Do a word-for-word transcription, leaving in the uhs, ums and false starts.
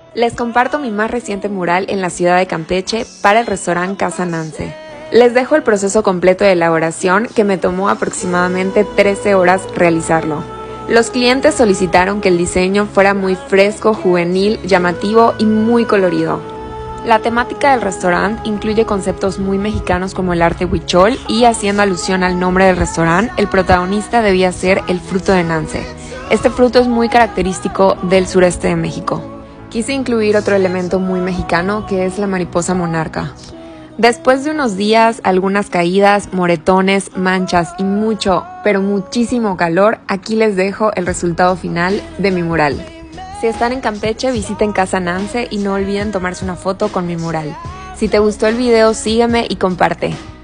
Les comparto mi más reciente mural en la ciudad de Campeche para el restaurante Casa Nance. Les dejo el proceso completo de elaboración que me tomó aproximadamente trece horas realizarlo. Los clientes solicitaron que el diseño fuera muy fresco, juvenil, llamativo y muy colorido. La temática del restaurante incluye conceptos muy mexicanos como el arte huichol y, haciendo alusión al nombre del restaurante, el protagonista debía ser el fruto de Nance. Este fruto es muy característico del sureste de México. Quise incluir otro elemento muy mexicano que es la mariposa monarca. Después de unos días, algunas caídas, moretones, manchas y mucho, pero muchísimo calor, aquí les dejo el resultado final de mi mural. Si están en Campeche, visiten Casa Nance y no olviden tomarse una foto con mi mural. Si te gustó el video, sígueme y comparte.